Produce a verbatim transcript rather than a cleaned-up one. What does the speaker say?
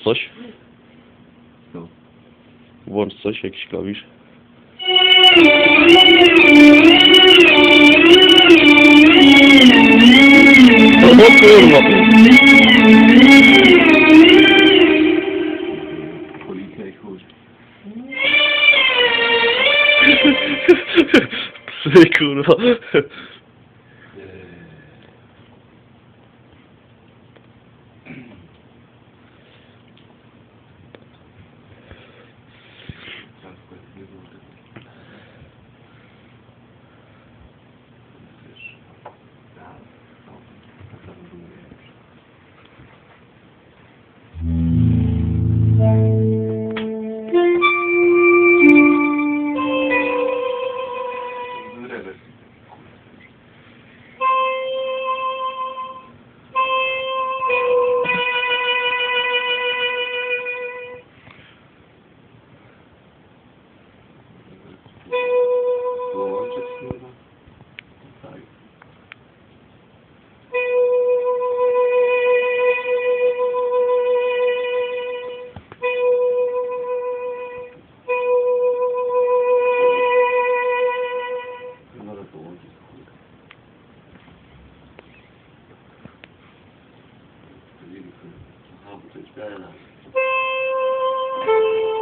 coś. No. Włącz coś, jakiś klawisz. O kurwa! Policja i chuj. Psy kurwa. Wyłączyć chyba? Tak. Nada połączyć. Aha, bo to jest teraz.